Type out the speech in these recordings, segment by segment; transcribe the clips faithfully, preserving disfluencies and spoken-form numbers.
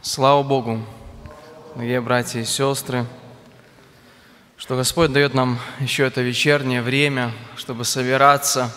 Слава Богу, дорогие братья и сестры, что Господь дает нам еще это вечернее время, чтобы собираться.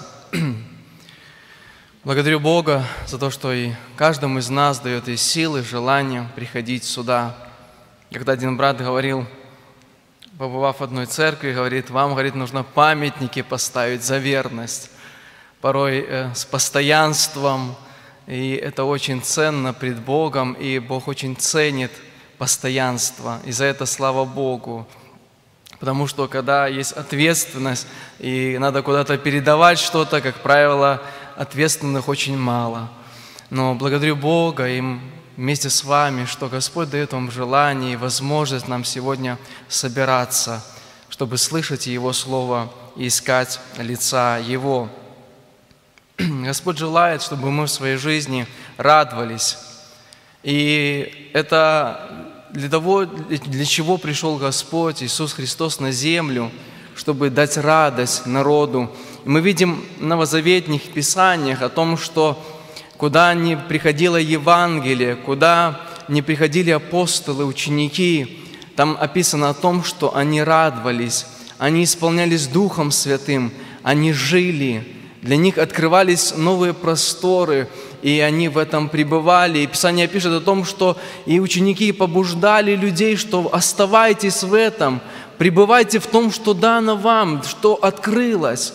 Благодарю Бога за то, что и каждому из нас дает и силы, и желание приходить сюда. Когда один брат говорил, побывав в одной церкви, говорит, вам, говорит, нужно памятники поставить за верность, порой э, с постоянством. И это очень ценно пред Богом, и Бог очень ценит постоянство. И за это слава Богу. Потому что когда есть ответственность, и надо куда-то передавать что-то, как правило, ответственных очень мало. Но благодарю Бога и вместе с вами, что Господь дает вам желание и возможность нам сегодня собираться, чтобы слышать Его Слово и искать лица Его. Господь желает, чтобы мы в своей жизни радовались. И это для того, для чего пришел Господь Иисус Христос на землю, чтобы дать радость народу. И мы видим в новозаветных писаниях о том, что куда ни приходило Евангелие, куда ни приходили апостолы, ученики, там описано о том, что они радовались, они исполнялись Духом Святым, они жили. Для них открывались новые просторы, и они в этом пребывали. И Писание пишет о том, что и ученики побуждали людей, что оставайтесь в этом, пребывайте в том, что дано вам, что открылось.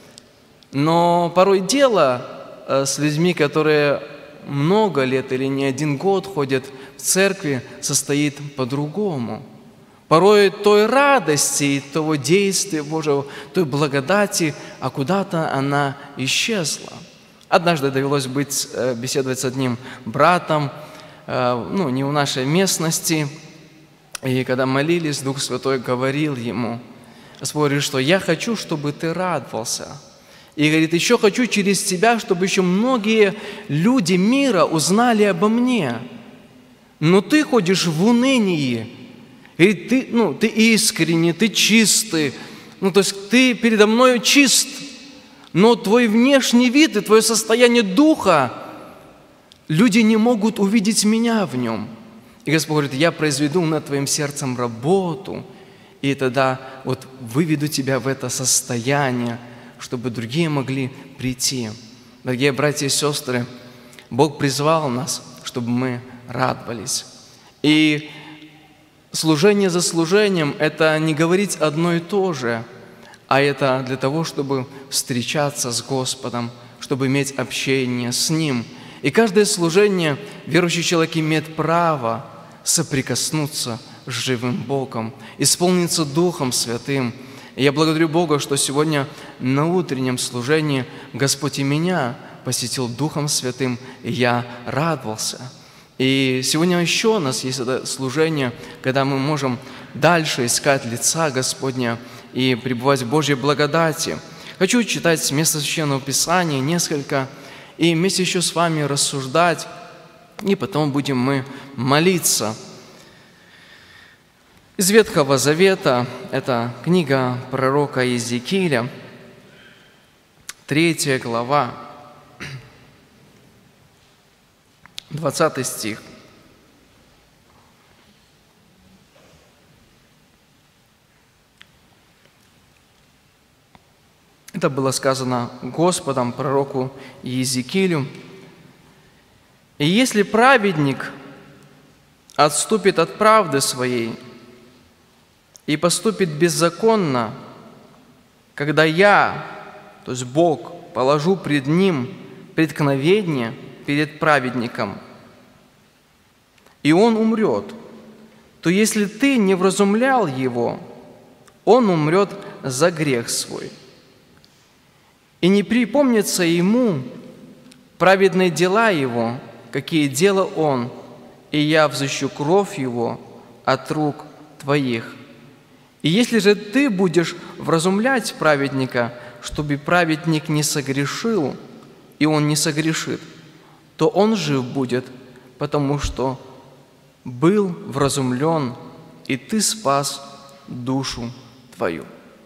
Но порой дело с людьми, которые много лет или не один год ходят в церкви, состоит по-другому. Порой той радости, того действия Божьего, той благодати, а куда-то она исчезла. Однажды довелось быть, беседовать с одним братом, ну, не в нашей местности, и когда молились, Дух Святой говорил ему, Господь говорит, что я хочу, чтобы ты радовался. И говорит, еще хочу через тебя, чтобы еще многие люди мира узнали обо мне. Но ты ходишь в унынии. И ты, ну, ты искренний, ты чистый, ну, то есть ты передо мною чист, но твой внешний вид и твое состояние духа, люди не могут увидеть меня в нем. И Господь говорит, я произведу над твоим сердцем работу, и тогда вот выведу тебя в это состояние, чтобы другие могли прийти. Дорогие братья и сестры, Бог призвал нас, чтобы мы радовались. И служение за служением – это не говорить одно и то же, а это для того, чтобы встречаться с Господом, чтобы иметь общение с Ним. И каждое служение верующий человек имеет право соприкоснуться с живым Богом, исполниться Духом Святым. И я благодарю Бога, что сегодня на утреннем служении Господь и меня посетил Духом Святым, и я радовался. И сегодня еще у нас есть это служение, когда мы можем дальше искать лица Господня и пребывать в Божьей благодати. Хочу читать с места Священного Писания несколько, и вместе еще с вами рассуждать, и потом будем мы молиться. Из Ветхого Завета, это книга пророка Иезекииля, третья глава, двадцатый стих. Это было сказано Господом, пророку Иезекиилю. «И если праведник отступит от правды своей и поступит беззаконно, когда я, то есть Бог, положу пред ним преткновение перед праведником, и он умрет, то если ты не вразумлял его, он умрет за грех свой. И не припомнится ему праведные дела его, какие делал он, и я взыщу кровь его от рук твоих. И если же ты будешь вразумлять праведника, чтобы праведник не согрешил, и он не согрешит, то он жив будет, потому что был вразумлен, и ты спас душу твою».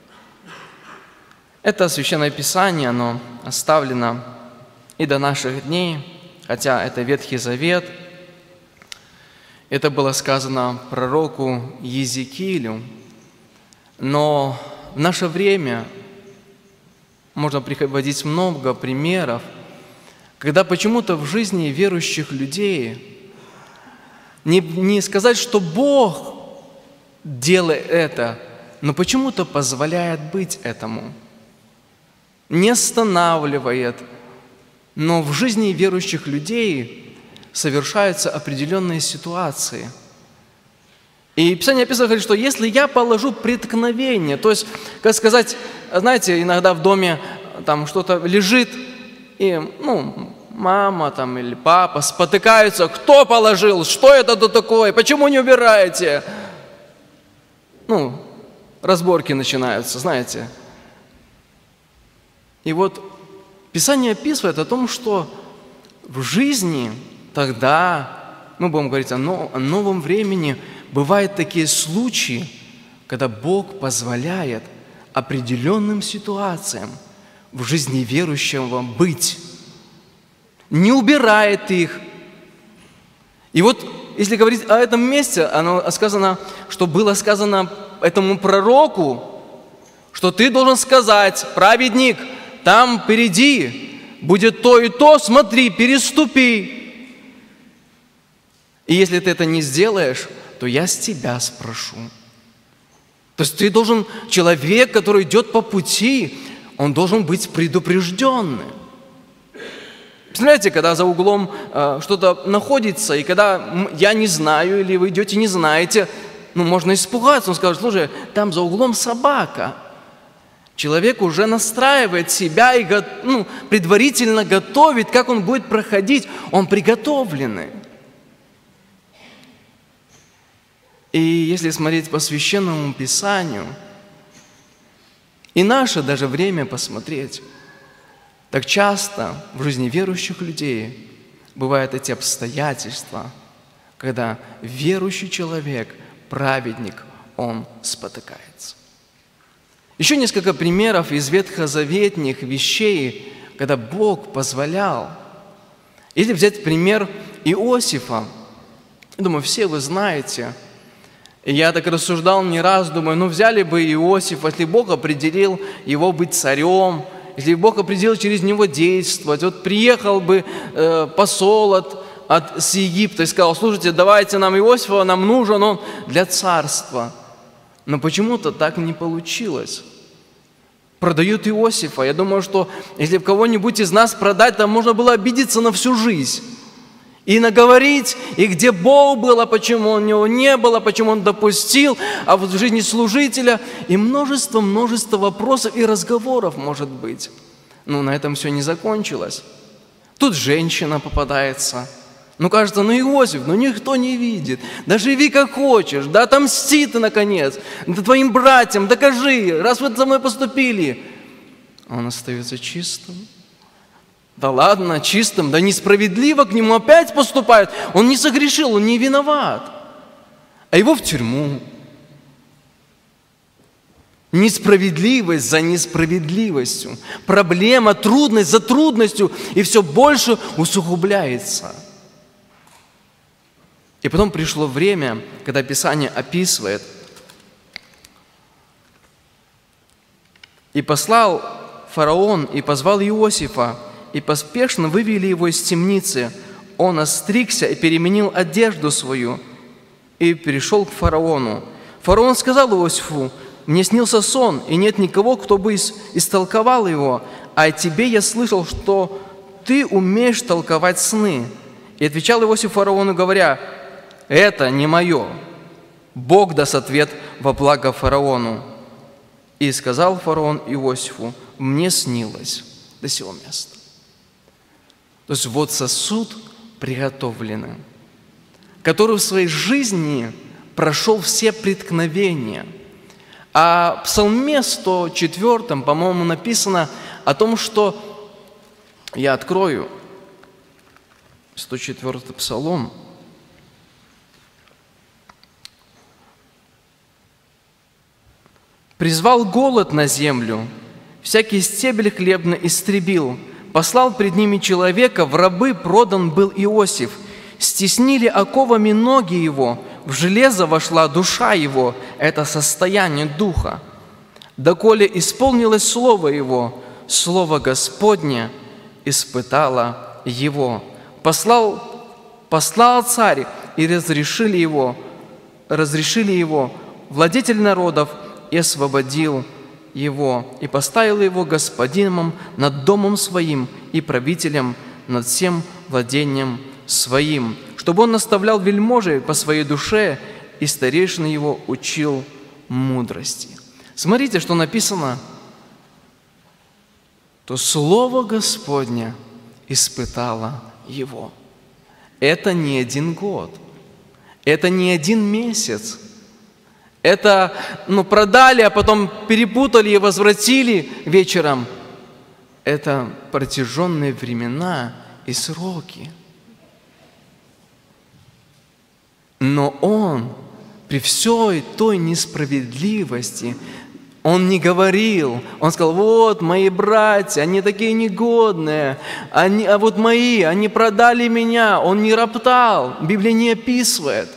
Это Священное Писание, оно оставлено и до наших дней, хотя это Ветхий Завет. Это было сказано пророку Иезекиилю. Но в наше время можно приводить много примеров, когда почему-то в жизни верующих людей не, не сказать, что Бог делает это, но почему-то позволяет быть этому, не останавливает, но в жизни верующих людей совершаются определенные ситуации. И Писание описывает, говорит, что если я положу преткновение, то есть, как сказать, знаете, иногда в доме там что-то лежит, и, ну, мама там или папа спотыкаются, кто положил, что это тут такое, почему не убираете? Ну, разборки начинаются, знаете. И вот Писание описывает о том, что в жизни тогда, мы будем говорить о новом времени, бывают такие случаи, когда Бог позволяет определенным ситуациям в жизни верующего быть, не убирает их. И вот, если говорить о этом месте, оно сказано, что было сказано этому пророку, что ты должен сказать, праведник, там впереди будет то и то, смотри, переступи. И если ты это не сделаешь, то я с тебя спрошу. То есть ты должен, человек, который идет по пути, он должен быть предупрежденным. Представляете, когда за углом э, что-то находится, и когда я не знаю, или вы идете не знаете, ну, можно испугаться. Он скажет, слушай, там за углом собака. Человек уже настраивает себя и ну, предварительно готовит, как он будет проходить. Он приготовленный. И если смотреть по Священному Писанию, и наше даже время посмотреть, так часто в жизни верующих людей бывают эти обстоятельства, когда верующий человек, праведник, он спотыкается. Еще несколько примеров из ветхозаветных вещей, когда Бог позволял. Или взять пример Иосифа. Я думаю, все вы знаете. И я так рассуждал не раз, думаю, ну взяли бы Иосифа, если Бог определил его быть царем, если Бог определил через него действовать. Вот приехал бы э, посол от, от, с Египта и сказал, слушайте, давайте нам Иосифа, нам нужен он для царства. Но почему-то так не получилось. Продают Иосифа. Я думаю, что если кого-нибудь из нас продать, то можно было обидеться на всю жизнь. И наговорить, и где Бог был, а почему у него не было, почему он допустил, а вот в жизни служителя, и множество-множество вопросов и разговоров может быть. Но на этом все не закончилось. Тут женщина попадается. Ну, кажется, ну Иосиф, ну никто не видит. Да живи как хочешь, да отомсти ты, наконец. Да твоим братьям докажи, раз вы со мной поступили. Он остается чистым. Да ладно, чистым, да несправедливо к нему опять поступают. Он не согрешил, он не виноват. А его в тюрьму. Несправедливость за несправедливостью. Проблема, трудность за трудностью. И все больше усугубляется. И потом пришло время, когда Писание описывает. И послал фараон, и позвал Иосифа, и поспешно вывели его из темницы. Он остригся и переменил одежду свою, и перешел к фараону. Фараон сказал Иосифу, мне снился сон, и нет никого, кто бы истолковал его, а о тебе я слышал, что ты умеешь толковать сны. И отвечал Иосиф фараону, говоря, это не мое. Бог даст ответ во благо фараону. И сказал фараон Иосифу, мне снилось до сего места. То есть вот сосуд приготовленный, который в своей жизни прошел все преткновения. А в Псалме сто четвёртом, по-моему, написано о том, что, я открою, сто четвёртый Псалом, «Призвал голод на землю, всякий стебель хлебный истребил, послал пред ними человека, в рабы продан был Иосиф. Стеснили оковами ноги его, в железо вошла душа его, это состояние духа. Доколе исполнилось слово его, слово Господне испытало его. Послал, послал царь, и разрешили его, разрешили его, владетель народов, и освободил его, и поставил его господином над домом своим и правителем над всем владением своим, чтобы он наставлял вельможей по своей душе, и старейшина его учил мудрости. Смотрите, что написано. То слово Господне испытало его. Это не один год, это не один месяц. Это, ну, продали, а потом перепутали и возвратили вечером. Это протяженные времена и сроки. Но он при всей той несправедливости, он не говорил, он сказал: вот мои братья, они такие негодные, они, а вот мои, они продали меня. Он не роптал, Библия не описывает.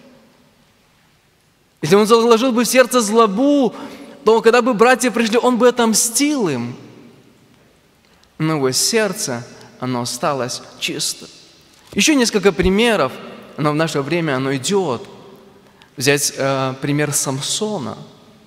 Если он заложил бы в сердце злобу, то когда бы братья пришли, он бы отомстил им. Но его сердце, оно осталось чисто. Еще несколько примеров, но в наше время оно идет. Взять э, пример Самсона.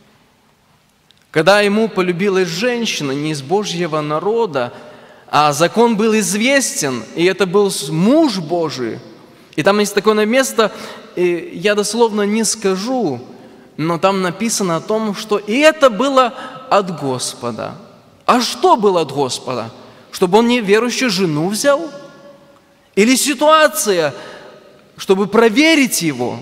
Когда ему полюбилась женщина не из Божьего народа, а закон был известен, и это был муж Божий. И там есть такое место, и я дословно не скажу, но там написано о том, что и это было от Господа. А что было от Господа? Чтобы он неверующую жену взял? Или ситуация, чтобы проверить его?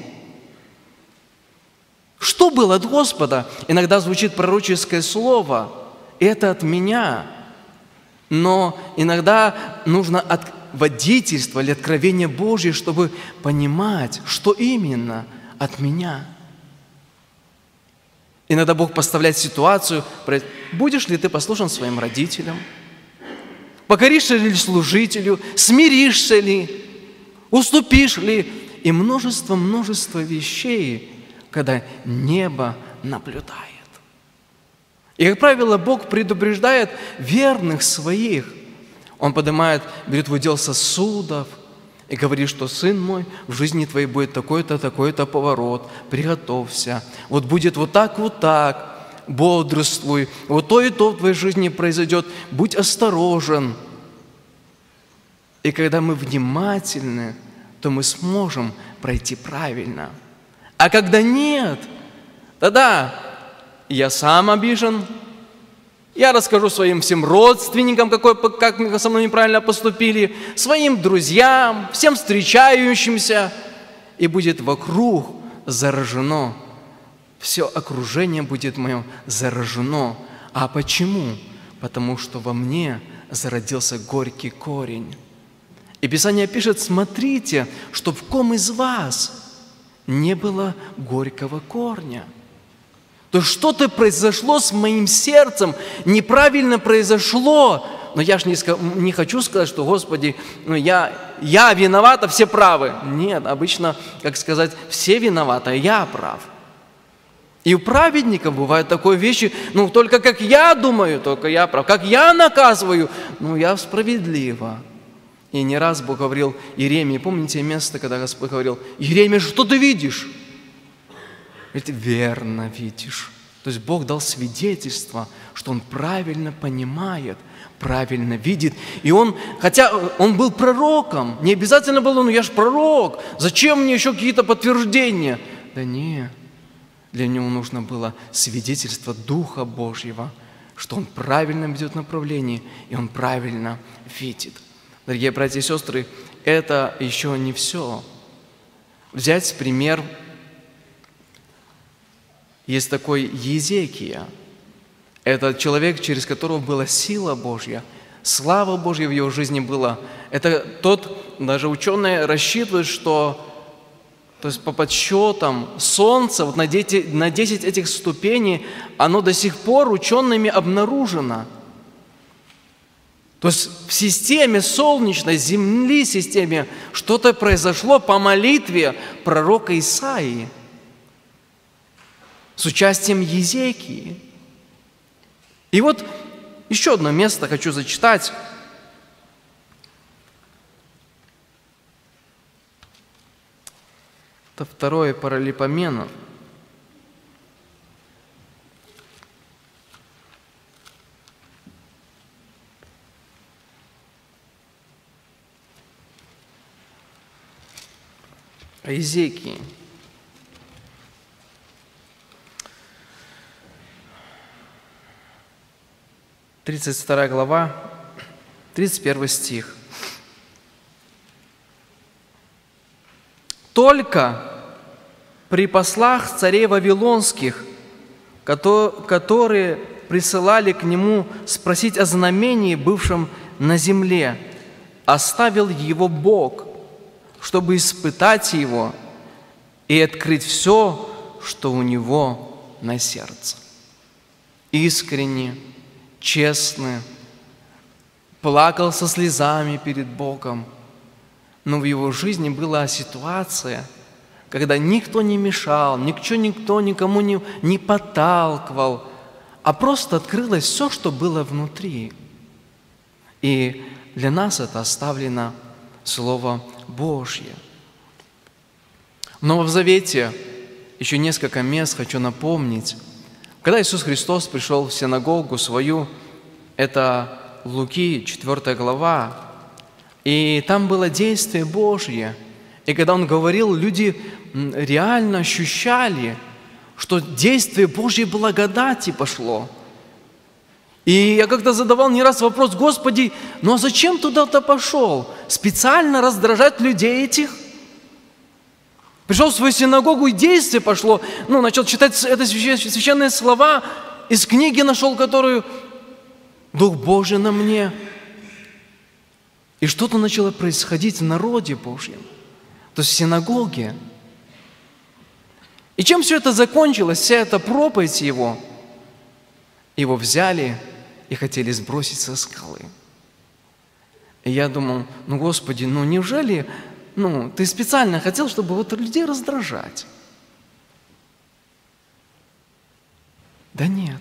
Что было от Господа? Иногда звучит пророческое слово. Это от меня. Но иногда нужно от водительства или откровения Божье, чтобы понимать, что именно от меня. Иногда Бог поставляет ситуацию: будешь ли ты послушен своим родителям? Покоришься ли служителю? Смиришься ли? Уступишь ли? И множество-множество вещей, когда небо наблюдает. И, как правило, Бог предупреждает верных своих. Он поднимает, берет в удел сосудов и говорит, что: сын мой, в жизни твоей будет такой-то, такой-то поворот, приготовься. Вот будет вот так, вот так, бодрствуй. Вот то и то в твоей жизни произойдет, будь осторожен. И когда мы внимательны, то мы сможем пройти правильно. А когда нет, тогда я сам обижен, я расскажу своим всем родственникам, какой, как со мной неправильно поступили, своим друзьям, всем встречающимся, и будет вокруг заражено. Все окружение будет мое заражено. А почему? Потому что во мне зародился горький корень. И Писание пишет: смотрите, что в ком из вас не было горького корня. То есть что-то произошло с моим сердцем, неправильно произошло. Но я же не, не хочу сказать, что: Господи, ну я, я виноват, а все правы. Нет, обычно, как сказать, все виноваты, а я прав. И у праведников бывают такие вещи: ну только как я думаю, только я прав. Как я наказываю, ну я справедливо. И не раз Бог говорил Иеремии, помните место, когда Господь говорил: Иеремия, что ты видишь? Говорит: верно видишь. То есть Бог дал свидетельство, что Он правильно понимает, правильно видит. И Он, хотя Он был пророком, не обязательно было: ну я же пророк, зачем мне еще какие-то подтверждения? Да нет, для Него нужно было свидетельство Духа Божьего, что Он правильно ведет направление, и Он правильно видит. Дорогие братья и сестры, это еще не все. Взять пример, есть такой Езекия. Это человек, через которого была сила Божья, слава Божья в его жизни была. Это тот, даже ученые рассчитывают, что, то есть по подсчетам, Солнце вот на десять, на десять этих ступеней, оно до сих пор учеными обнаружено. То есть в системе солнечной, земли, системе что-то произошло по молитве пророка Исаии с участием Езекии. И вот еще одно место хочу зачитать. Это второе Паралипоменон. О Езекии. тридцать вторая глава, тридцать первый стих. «Только при послах царей вавилонских, которые присылали к нему спросить о знамении, бывшем на земле, оставил его Бог, чтобы испытать его и открыть все, что у него на сердце». Искренне, честно, плакал со слезами перед Богом, но в его жизни была ситуация, когда никто не мешал, никто, никто никому не, не подталкивал, а просто открылось все, что было внутри. И для нас это оставлено Слово Божье. В Новом Завете еще несколько мест хочу напомнить. Когда Иисус Христос пришел в синагогу свою, это Луки, четвёртая глава, и там было действие Божье. И когда Он говорил, люди реально ощущали, что действие Божьей благодати пошло. И я как-то задавал не раз вопрос: Господи, ну а зачем туда-то пошел? Специально раздражать людей этих? Пришел в свою синагогу, и действие пошло. Ну, начал читать это священные слова, из книги нашел, которую Дух Божий на мне. И что-то начало происходить в народе Божьем, то есть в синагоге. И чем все это закончилось, вся эта проповедь Его? Его взяли и хотели сбросить со скалы. И я думал, ну, Господи, ну неужели ну, Ты специально хотел, чтобы вот людей раздражать? Да нет.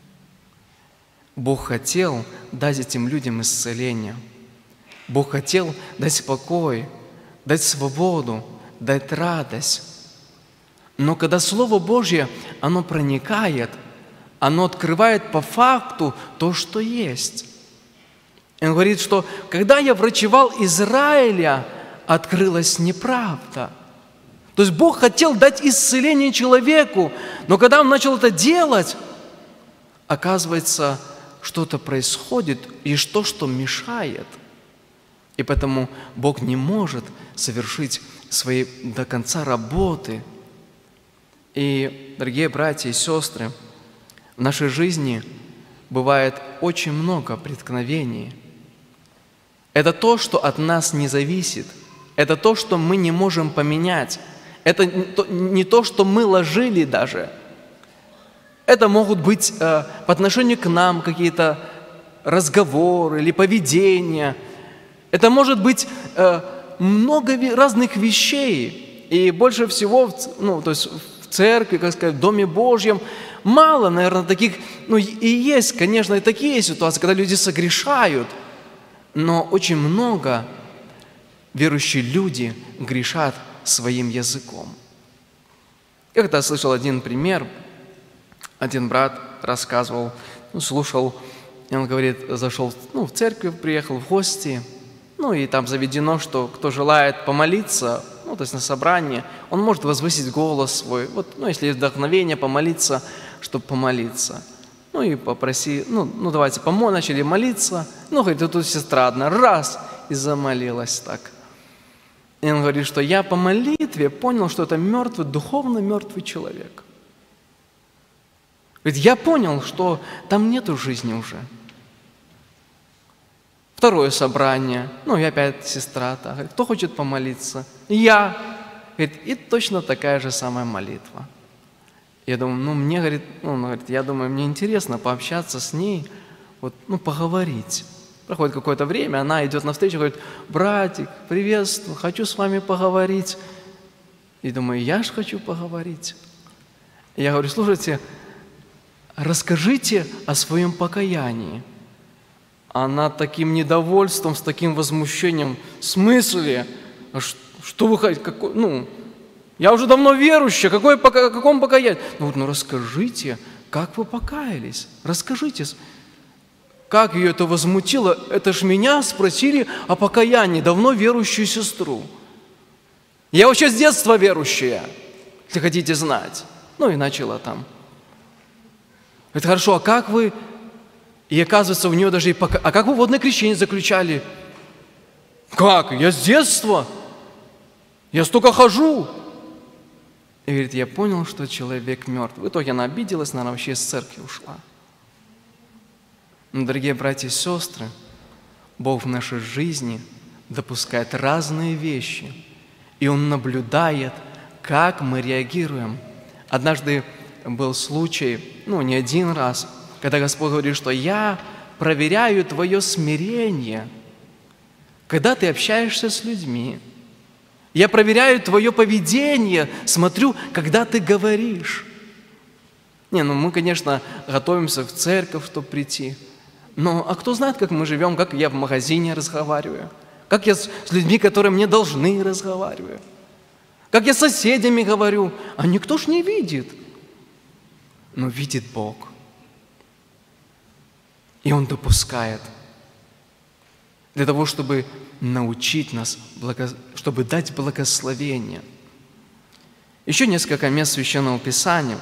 Бог хотел дать этим людям исцеление. Бог хотел дать покой, дать свободу, дать радость. Но когда Слово Божье, оно проникает, оно открывает по факту то, что есть. Он говорит, что когда я врачевал Израиля, открылась неправда. То есть Бог хотел дать исцеление человеку, но когда Он начал это делать, оказывается, что-то происходит, и что, что мешает. И поэтому Бог не может совершить своей до конца работы. И, дорогие братья и сестры, в нашей жизни бывает очень много преткновений. Это то, что от нас не зависит. Это то, что мы не можем поменять. Это не то, что мы ложили даже. Это могут быть э, по отношению к нам какие-то разговоры или поведения. Это может быть э, много разных вещей. И больше всего, ну, то есть в церкви, как сказать, в Доме Божьем, мало, наверное, таких, ну и есть, конечно, и такие ситуации, когда люди согрешают, но очень много верующие люди грешат своим языком. Я когда слышал один пример, один брат рассказывал, ну, слушал, и он говорит, зашел ну, в церковь, приехал в гости, ну и там заведено, что кто желает помолиться, ну, то есть на собрании, он может возвысить голос свой, вот, ну, если есть вдохновение, помолиться, чтобы помолиться. Ну и попроси, ну, ну давайте, помо, начали молиться, ну, говорит, тут сестра одна, раз, и замолилась так. И он говорит, что я по молитве понял, что это мертвый, духовно мертвый человек. Говорит, я понял, что там нету жизни уже. Второе собрание, ну и опять сестра, так, говорит, кто хочет помолиться? Я. Говорит, и точно такая же самая молитва. Я думаю, ну мне, говорит, ну, говорит, я думаю, мне интересно пообщаться с ней, вот, ну поговорить. Проходит какое-то время, она идет навстречу, говорит: братик, приветствую, хочу с вами поговорить. И думаю, я ж хочу поговорить. И я говорю: слушайте, расскажите о своем покаянии. Она таким недовольством, с таким возмущением: в смысле? Что вы хотите? Какой, ну, я уже давно верующая, какое, о каком покаянии? Ну, ну расскажите, как вы покаялись? Расскажите. Как ее это возмутило? Это ж меня спросили о покаянии, давно верующую сестру. Я вообще с детства верующая, если хотите знать. Ну и начала там. Это хорошо, а как вы... И оказывается, у нее даже и пока... А как вы водное крещение заключали? Как? Я с детства. Я столько хожу. И говорит, я понял, что человек мертв. В итоге она обиделась, наверное, вообще из церкви ушла. Но, дорогие братья и сестры, Бог в нашей жизни допускает разные вещи, и Он наблюдает, как мы реагируем. Однажды был случай, ну, не один раз, когда Господь говорит, что я проверяю твое смирение, когда ты общаешься с людьми. Я проверяю твое поведение, смотрю, когда ты говоришь. Не, ну мы, конечно, готовимся в церковь, чтобы прийти. Но а кто знает, как мы живем, как я в магазине разговариваю, как я с людьми, которые мне должны, разговариваю, как я с соседями говорю, а никто ж не видит. Но видит Бог. И Он допускает для того, чтобы научить нас, чтобы дать благословение. Еще несколько мест Священного Писания.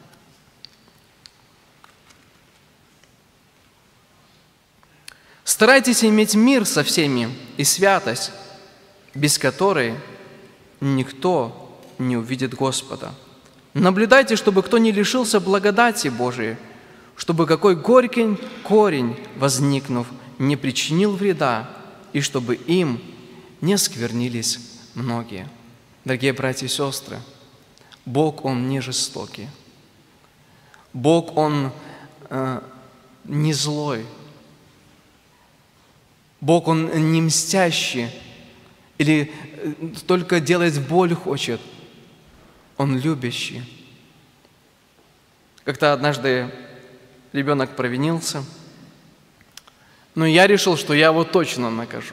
Старайтесь иметь мир со всеми и святость, без которой никто не увидит Господа. Наблюдайте, чтобы кто не лишился благодати Божией, чтобы какой горький корень, возникнув, не причинил вреда, и чтобы им не сквернились многие. Дорогие братья и сестры, Бог, Он не жестокий. Бог, Он э, не злой. Бог, Он не мстящий или только делать боль хочет. Он любящий. Как-то однажды ребенок провинился, но я решил, что я его точно накажу.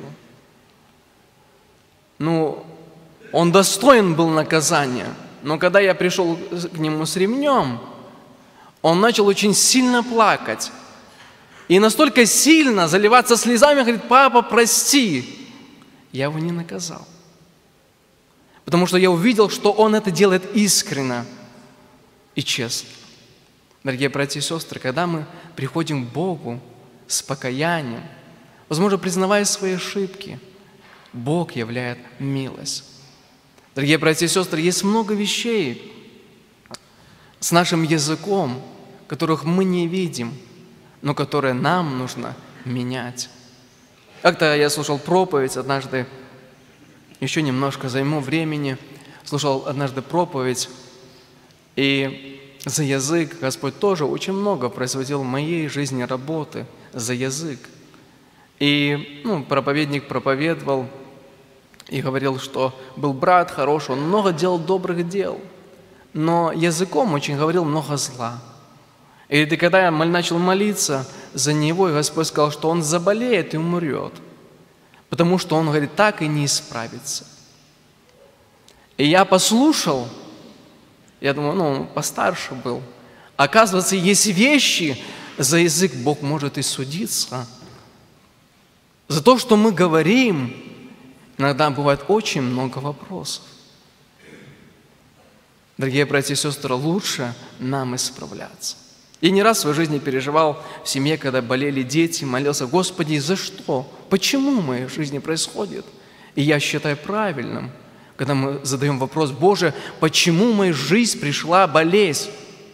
Ну, он достоин был наказания, но когда я пришел к нему с ремнем, он начал очень сильно плакать. И настолько сильно заливаться слезами, говорит: папа, прости. Я его не наказал. Потому что я увидел, что он это делает искренне и честно. Дорогие братья и сестры, когда мы приходим к Богу с покаянием, возможно, признавая свои ошибки, Бог являет милость. Дорогие братья и сестры, есть много вещей с нашим языком, которых мы не видим, но которые нам нужно менять. Как-то я слушал проповедь однажды, еще немножко займу времени, слушал однажды проповедь, и за язык Господь тоже очень много производил в моей жизни работы, за язык. И ну, проповедник проповедовал и говорил, что был брат хороший, он много делал добрых дел, но языком очень говорил много зла. И когда я начал молиться за него, и Господь сказал, что он заболеет и умрет, потому что он, говорит, так и не исправится. И я послушал, я думаю, ну, он постарше был. Оказывается, есть вещи, за язык Бог может и судиться. За то, что мы говорим, иногда бывает очень много вопросов. Дорогие братья и сестры, лучше нам исправляться. Я не раз в своей жизни переживал в семье, когда болели дети, молился: Господи, за что? Почему в моей жизни происходит? И я считаю правильным, когда мы задаем вопрос: Боже, почему в мою жизнь пришла болезнь?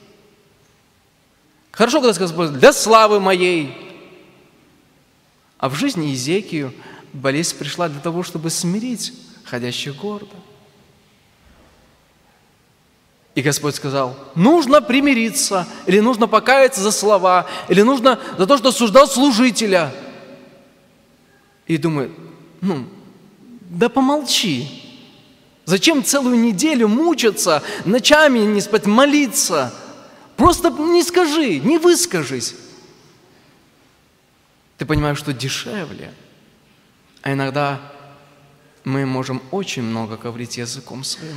Хорошо, когда Господь: для славы моей. А в жизни Иезекию болезнь пришла для того, чтобы смирить ходящих гордо. И Господь сказал: нужно примириться, или нужно покаяться за слова, или нужно за то, что осуждал служителя. И думает, ну, да помолчи. Зачем целую неделю мучиться, ночами не спать, молиться? Просто не скажи, не выскажись. Ты понимаешь, что дешевле. А иногда мы можем очень много говорить языком своим.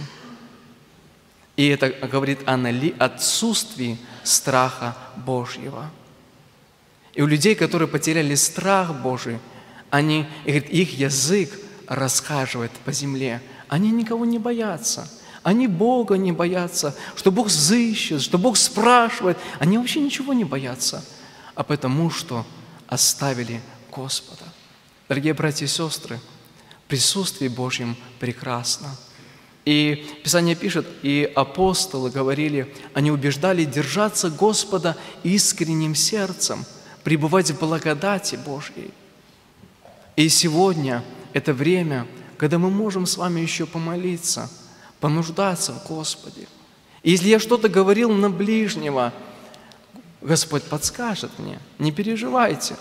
И это говорит о отсутствии страха Божьего. И у людей, которые потеряли страх Божий, они, их язык расхаживает по земле. Они никого не боятся. Они Бога не боятся, что Бог взыщет, что Бог спрашивает. Они вообще ничего не боятся, а потому что оставили Господа. Дорогие братья и сестры, в присутствии Божьем прекрасно. И Писание пишет, и апостолы говорили, они убеждали держаться Господа искренним сердцем, пребывать в благодати Божьей. И сегодня это время, когда мы можем с вами еще помолиться, понуждаться в Господе. И если я что-то говорил на ближнего, Господь подскажет мне, не переживайте.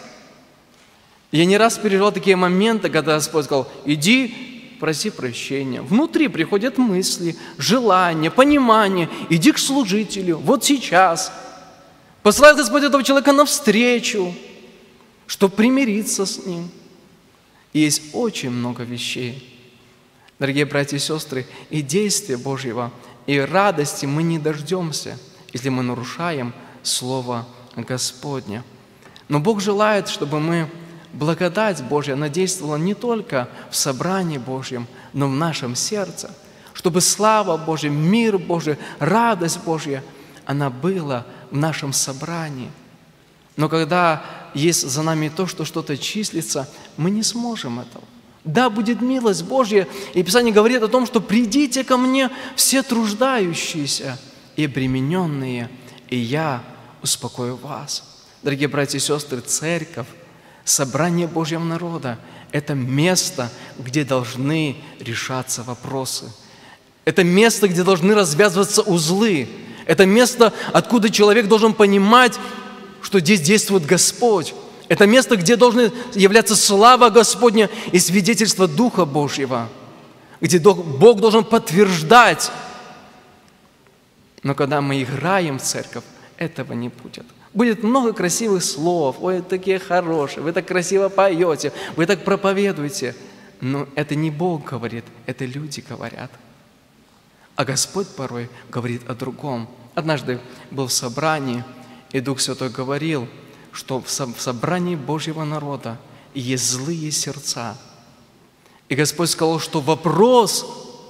Я не раз переживал такие моменты, когда Господь сказал, иди, проси прощения. Внутри приходят мысли, желания, понимание, иди к служителю, вот сейчас. Посылает Господь этого человека навстречу, чтобы примириться с ним. И есть очень много вещей. Дорогие братья и сестры, и действия Божьего, и радости мы не дождемся, если мы нарушаем Слово Господне. Но Бог желает, чтобы мы, благодать Божья, она действовала не только в собрании Божьем, но в нашем сердце, чтобы слава Божья, мир Божий, радость Божья, она была в нашем собрании. Но когда есть за нами то, что что-то числится, мы не сможем этого. Да, будет милость Божья, и Писание говорит о том, что «придите ко мне все труждающиеся и обремененные, и я успокою вас». Дорогие братья и сестры, церковь, собрание Божьего народа – это место, где должны решаться вопросы. Это место, где должны развязываться узлы. Это место, откуда человек должен понимать, что здесь действует Господь. Это место, где должны являться слава Господня и свидетельство Духа Божьего, где Бог должен подтверждать. Но когда мы играем в церковь, этого не будет. Будет много красивых слов. Ой, такие хорошие, вы так красиво поете, вы так проповедуете. Но это не Бог говорит, это люди говорят. А Господь порой говорит о другом. Однажды был в собрании, и Дух Святой говорил, что в собрании Божьего народа есть злые сердца. И Господь сказал, что вопрос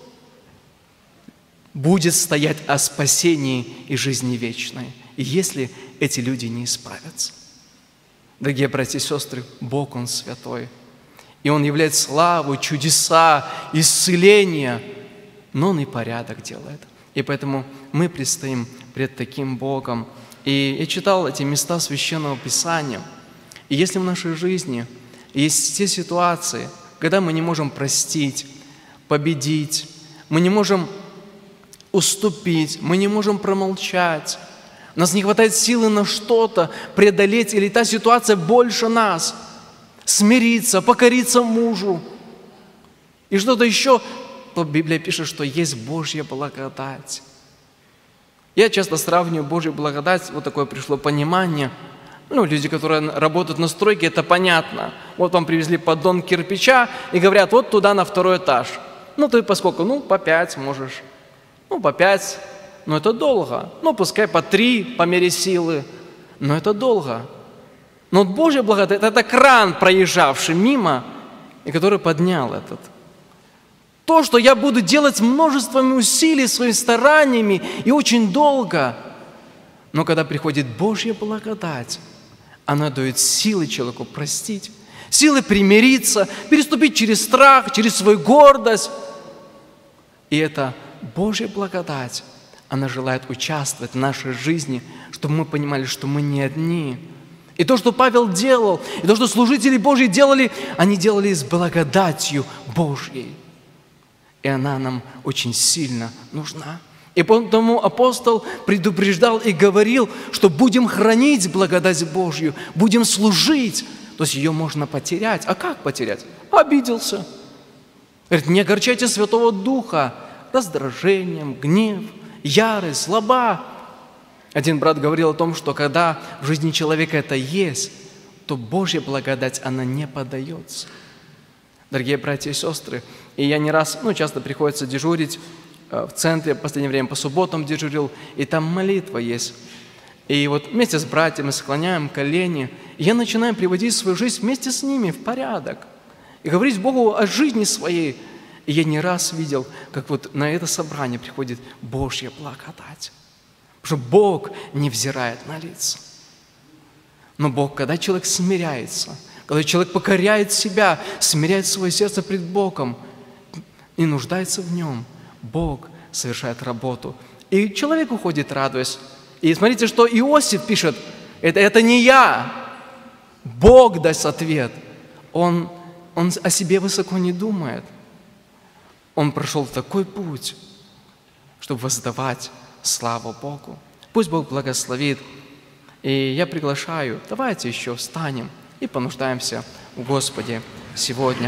будет стоять о спасении и жизни вечной, если эти люди не исправятся. Дорогие братья и сестры, Бог, Он святой. И Он являет славу, чудеса, исцеление, но Он и порядок делает. И поэтому мы предстоим пред таким Богом. И я читал эти места Священного Писания. И если в нашей жизни есть те ситуации, когда мы не можем простить, победить, мы не можем уступить, мы не можем промолчать, у нас не хватает силы на что-то преодолеть, или та ситуация больше нас, смириться, покориться мужу и что-то еще, то Библия пишет, что есть Божья благодать. Я часто сравниваю Божью благодать, вот такое пришло понимание. Ну, люди, которые работают на стройке, это понятно. Вот вам привезли поддон кирпича и говорят, вот туда на второй этаж. Ну, ты поскольку? Ну, по пять можешь. Ну, по пять. Но это долго. Ну, пускай по три по мере силы. Но это долго. Но вот Божья благодать – это кран, проезжавший мимо, и который поднял этот. То, что я буду делать множествами усилий, своими стараниями и очень долго. Но когда приходит Божья благодать, она дает силы человеку простить, силы примириться, переступить через страх, через свою гордость. И эта Божья благодать, она желает участвовать в нашей жизни, чтобы мы понимали, что мы не одни. И то, что Павел делал, и то, что служители Божьи делали, они делали с благодатью Божьей. И она нам очень сильно нужна. И поэтому апостол предупреждал и говорил, что будем хранить благодать Божью, будем служить, То есть ее можно потерять. А как потерять? Обиделся. Говорит, не огорчайте Святого Духа раздражением, гнев, ярость, злоба. Один брат говорил о том, что когда в жизни человека это есть, то Божья благодать, она не поддается. Дорогие братья и сестры, и я не раз, ну, часто приходится дежурить в центре, в последнее время по субботам дежурил, и там молитва есть. И вот вместе с братьями склоняем колени, и я начинаю приводить свою жизнь вместе с ними в порядок. И говорить Богу о жизни своей. И я не раз видел, как вот на это собрание приходит Божья благодать. Потому что Бог не взирает на лица. Но Бог, когда человек смиряется, когда человек покоряет себя, смиряет свое сердце пред Богом и нуждается в Нем, Бог совершает работу. И человек уходит, радуясь. И смотрите, что Иосиф пишет, это, это не я, Бог даст ответ. Он, он о себе высоко не думает. Он прошел такой путь, чтобы воздавать славу Богу. Пусть Бог благословит. И я приглашаю, давайте еще встанем и понуждаемся в Господе сегодня.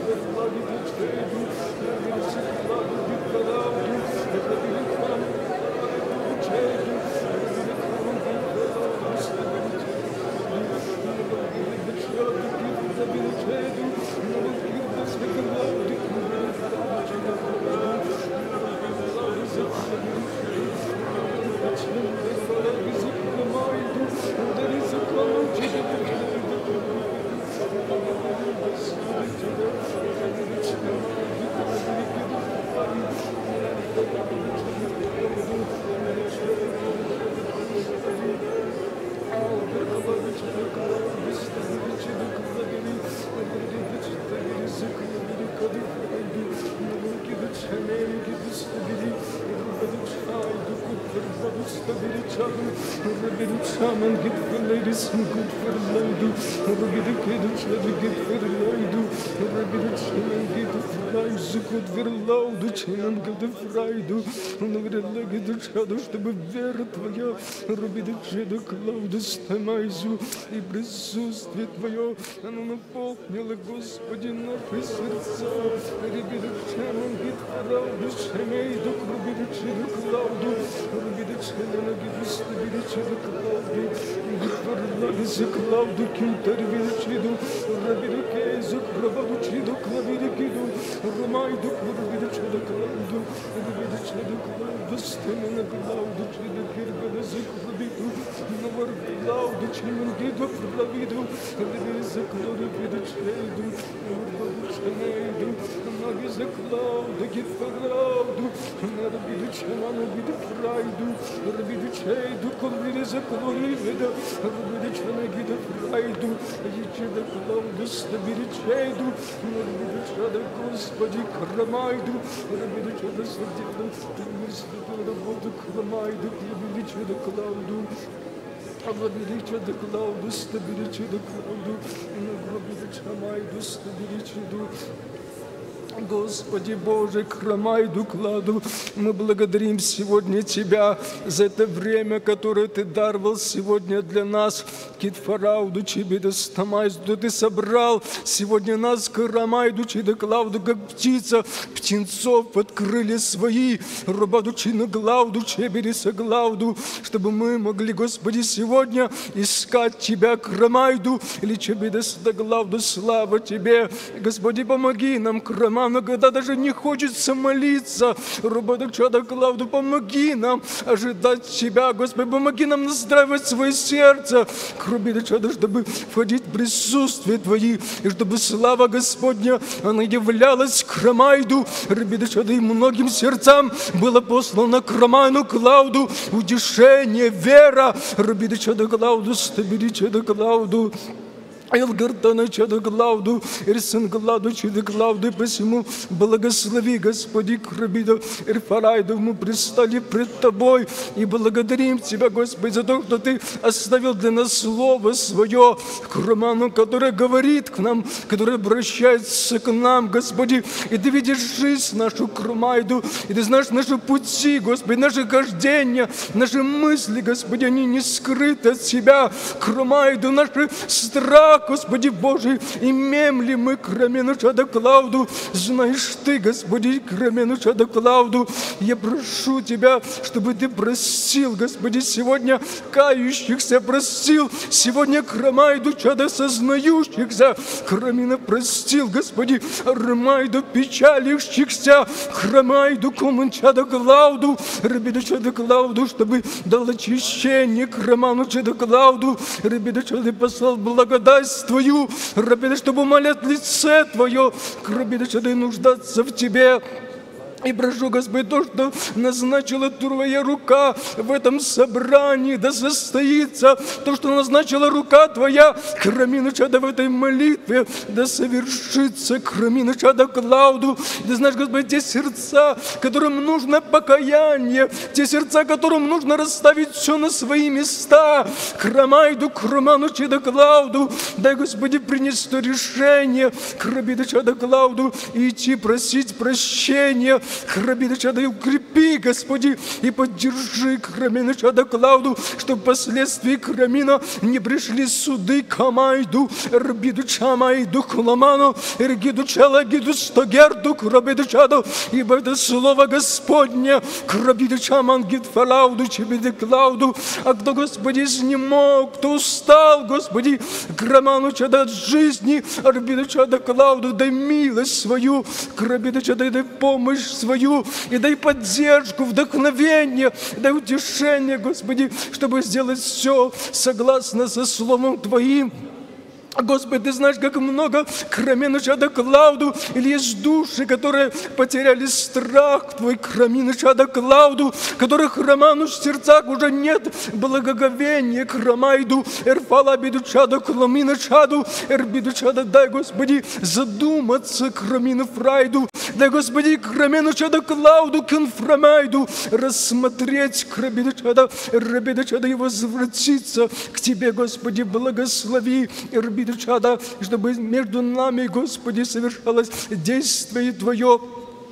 Чтобы вера Твоя, и присутствие Твое, оно наполнило, Господи, наши сердца. Claudio Quintervicido, Rabidekezo, Rabaducido, Clavidikido, Romaido, Rabidicedo, Claudio, Rabidicedo, Claudio, Stemena, Claudio, Cido, Kirgada, Zucrabido, Navar, Claudio, Cimendido, Rabido, Rabidiza, Claudio, Vidicedo, Rabidicedo, Nagiza, Claudio, Gitfaraudo, Rabidicemano, Vidifraido, Rabidicedo, Colvidiza, Colorivida, Rabidicena, Gida, Fraido, Ечеда, Claudio, Stabilicedo, Rabidiceda, Господи, Крамайду, Rabidiceda, Садида, Мистера, Работу, Крамайду, Rabidiceda, Claudio, Rabidiceda, Claudio, Stabiliceda, Claudio, Rabidicemaidu, Stabilicedo. Господи Боже, Крамайду, Кладу, мы благодарим сегодня Тебя за это время, которое Ты даровал сегодня для нас. Китфарауду, Чебеда, Стамайду, Ты собрал сегодня нас, Крамайду, Чеда, Клауду, как птица, птенцов открыли свои, Робаду, Чина, Глауду, Чебериса, Глауду, чтобы мы могли, Господи, сегодня искать Тебя, Крамайду, или Чебеда, Глауду, слава Тебе. Господи, помоги нам, Крамайду, но когда даже не хочется молиться, Рободокчада, Клауду, помоги нам ожидать Тебя, Господи, помоги нам настраивать свое сердце, Рободокчада, чтобы входить в присутствие Твои, и чтобы слава Господня, она являлась Крамайду, Рободокчада, и многим сердцам было послано Крамайну, Клауду, утешение, вера, Рободокчада, Клауду, стабиличада, Клауду, Элгартана, Чада, Глауду, Ирсен, Гладу, Чада, Глауду, и посему благослови, Господи, Крабида, Ирфарайду, мы пристали пред Тобой и благодарим Тебя, Господи, за то, что Ты оставил для нас Слово Свое, к Роману, которое говорит к нам, которое обращается к нам, Господи, и Ты видишь жизнь нашу, Крамайду, и Ты знаешь наши пути, Господи, наши хождения, наши мысли, Господи, они не скрыты от Тебя, Крамайду, наши страхи, Господи Божий, имеем ли мы Крамену Чада Клауду? Знаешь Ты, Господи, Крамену Чада Клауду. Я прошу Тебя, чтобы Ты простил, Господи, сегодня кающихся простил, сегодня Крамайду Чада сознающихся, Крамина простил, Господи, Рамайду печалившихся, Крамайду Куман Чада Клауду, Рабида Чада Клауду, чтобы дал очищение Краману Чада Клауду, Рабида Чада послал благодать Твою, Рабида, чтобы умолять лице Твое, Рабида, чтобы нуждаться в Тебе. И прошу, Господи, то, что назначила Твоя рука в этом собрании, да состоится то, что назначила рука Твоя, Крамина Чада, в этой молитве, да совершится Крамина Чада Клауду. Ты знаешь, Господи, те сердца, которым нужно покаяние, те сердца, которым нужно расставить все на свои места, Крамайду, Краману Чада Клауду, дай, Господи, принести решение, Крамина Чада Клауду, и идти просить прощения, Храбина чада, и укрепи, Господи, и поддержи Храмина чада Клауду, чтобы впоследствии Храмина не пришли суды Камайду, Рбиду Чамайду Кламану, Иргиду Чалагиду Стогерду, Храбиду чаду, ибо это слово Господне, Храбиду Чаман Гитфалауду, Чебиду Клауду, а кто, Господи, изнемог, кто устал, Господи, Краману чада от жизни, Рбиду чада Клауду, дай милость свою, Храбиду чада, дай помощь свою, и дай поддержку, вдохновение, дай утешение, Господи, чтобы сделать все согласно со Словом Твоим. Господи, Ты знаешь, как много Храмина чада Клауду, или есть души, которые потеряли страх Твой, Храмина чада Клауду, которых Роману в сердцах уже нет благоговения к Ромайду, Эрфала биду чада Кламина чаду, Эрбиду чада, дай, Господи, задуматься к Ромину Фрайду, дай, Господи, к Ромину чада Клауду, к Инфрамайду, рассмотреть к Рабиду чада, Рабиду чада и возвратиться к Тебе, Господи, благослови, Рабиду чада, чтобы между нами, Господи, совершалось действие Твое.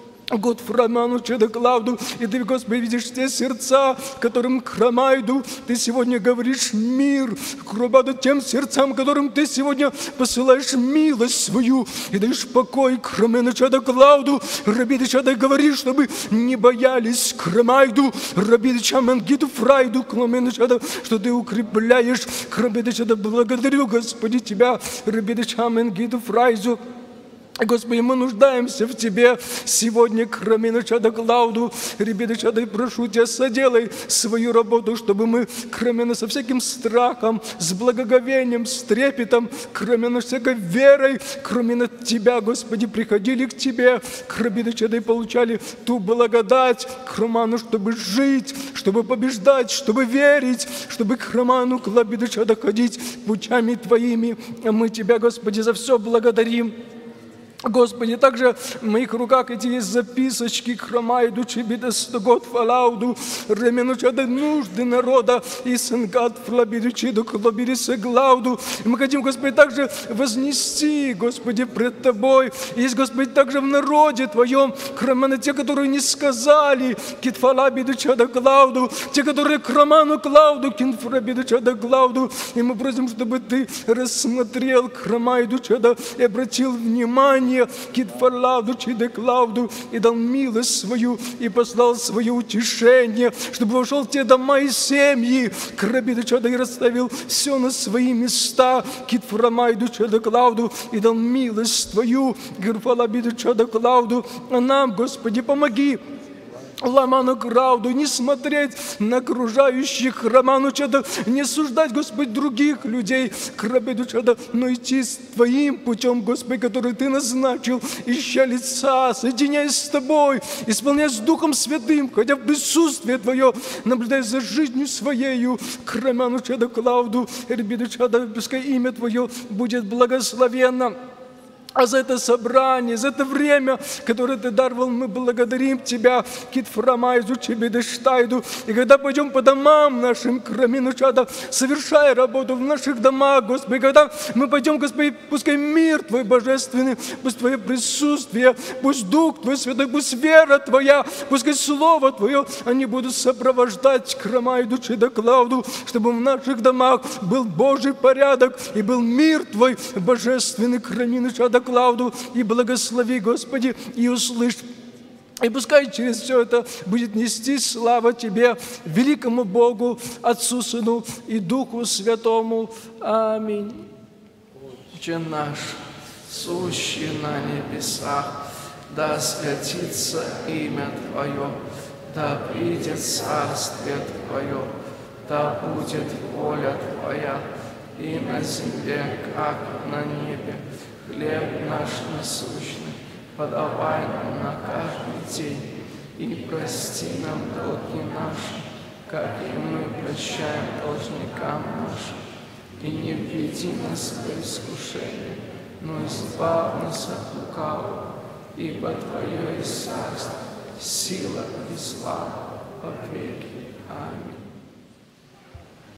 Год Фраману чада Клауду, и Ты, Господи, видишь те сердца, которым Храмайду Ты сегодня говоришь мир, Хрубаду тем сердцам, которым Ты сегодня посылаешь милость свою, и даешь покой Храмену чада Клауду, Рабиду чада, говоришь, чтобы не боялись Храмайду, Рабиду чамангиду Фрайду, Храмену чада, что Ты укрепляешь, Рабиду чада, благодарю, Господи, Тебя, Рабиду чамангиду Фрайзу. Господи, мы нуждаемся в Тебе сегодня, Храмина чада Клауду, Ребята чада, и прошу Тебя, соделай свою работу, чтобы мы, Храмина, со всяким страхом, с благоговением, с трепетом, Храмина, всякой верой, Храмина, Тебя, Господи, приходили к Тебе, Храмина чада, и получали ту благодать, Храману, чтобы жить, чтобы побеждать, чтобы верить, чтобы к Храману, к Лабиду чада ходить путями Твоими. А мы Тебя, Господи, за все благодарим. Господи, также в моих руках эти есть записочки к Храмайду, Чебидестогот, Фалауду, Ремену чада, нужды народа, и Сенгат, Флабиду, Чиду, Клабирисе, Глауду. И мы хотим, Господи, также вознести, Господи, пред Тобой. Есть, Господи, также в народе Твоем, Храмана, те, которые не сказали, Китфалабиду, чада, Глауду, те, которые к Роману Клауду, Кинфрабиду, чада, Глауду. И мы просим, чтобы Ты рассмотрел к Храмайду, чада, и обратил внимание Китфалауду, чиде Клауду, и дал милость свою, и послал свое утешение, чтобы вошел в те дома и семьи, Крабиду чада, и расставил все на свои места, Китфрамайду, чада Клауду, и дал милость Твою, Герфалабиду, чада Клауду. А нам, Господи, помоги, Ламану Крауду, не смотреть на окружающих, Роману чада, не суждать, Господи, других людей, Крабиду чада, но идти с Твоим путем, Господи, который Ты назначил, ища лица, соединяясь с Тобой, исполняясь Духом Святым, ходя в присутствие Твое, наблюдая за жизнью Своею, к Роману чада Клауду, Ребиду чада, пускай имя Твое будет благословенно. А за это собрание, за это время, которое Ты даровал, мы благодарим Тебя, Китфрамайзу, Чебедештайду. И когда пойдем по домам нашим, Крамину чада, совершая работу в наших домах, Господи, когда мы пойдем, Господи, пускай мир Твой божественный, пусть Твое присутствие, пусть Дух Твой Святой, пусть вера Твоя, пускай Слово Твое, они будут сопровождать Крамайду, Чеда Клауду, чтобы в наших домах был Божий порядок и был мир Твой божественный, Крамину чада Клауду, и благослови, Господи, и услышь. И пускай через все это будет нести слава Тебе, великому Богу, Отцу, Сыну и Духу Святому. Аминь. Отче наш, сущий на небесах, да святится имя Твое, да придет царствие Твое, да будет воля Твоя и на земле, как на небе. Хлеб наш насущный подавай нам на каждый день, и прости нам долги наши, как и мы прощаем должникам нашим. И не введи нас в искушение, но избавь нас от лукавого, ибо Твое есть царство, сила и слава во веки. Аминь.